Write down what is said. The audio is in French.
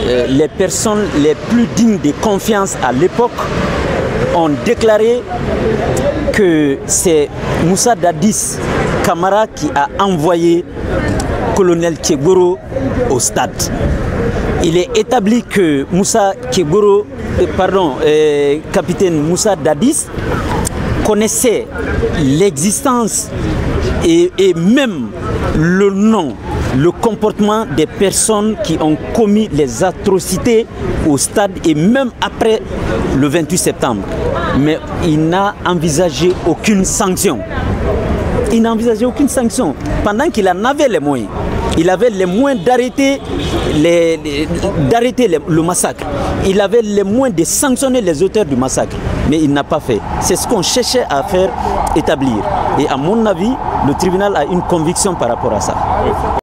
les personnes les plus dignes de confiance à l'époque ont déclaré que c'est Moussa Dadis Camara qui a envoyé colonel Tchegoro au stade. Il est établi que capitaine Moussa Dadis connaissait l'existence et même le nom, le comportement des personnes qui ont commis les atrocités au stade et même après le 28 septembre. Mais il n'a envisagé aucune sanction. Il n'a envisagé aucune sanction pendant qu'il en avait les moyens. Il avait les moyens d'arrêter le massacre. Il avait les moyens de sanctionner les auteurs du massacre. Mais il n'a pas fait. C'est ce qu'on cherchait à faire établir. Et à mon avis, le tribunal a une conviction par rapport à ça.